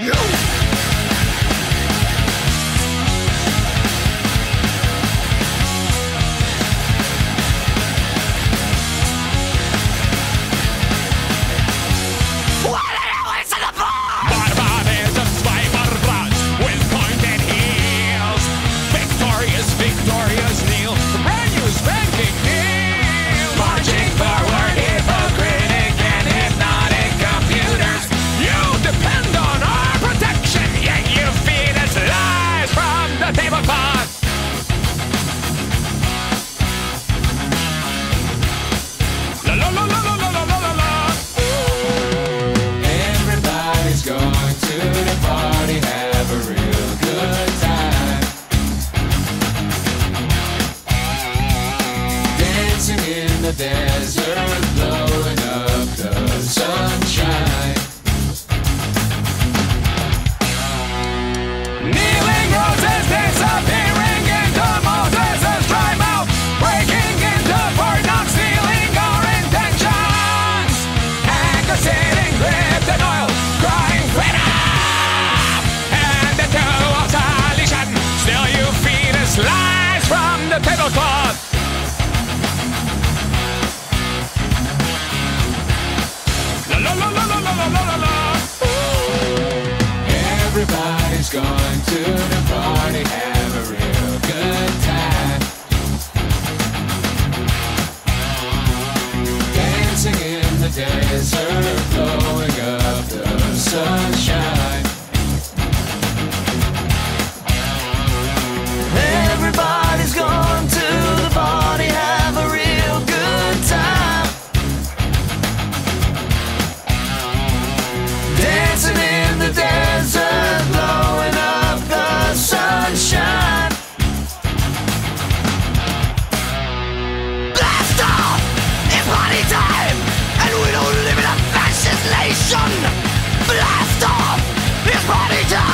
Desert, blowing up the sunshine. Kneeling roses disappearing into Moses' dry mouth, breaking into Fort Knox, stealing our intentions. Anger sitting gripped in oil, crying freedom and the dew of salvation. Still you feed us lies from the tablecloth. Everybody's going to the party, have a real good time. Dancing in the desert, blowing up the sunshine. Everybody's going to the party, have a real good time. Dancing in the desert, blowing up the sunshine. Blast off! It's party time! And we don't live in a fascist nation! Blast off! It's party time!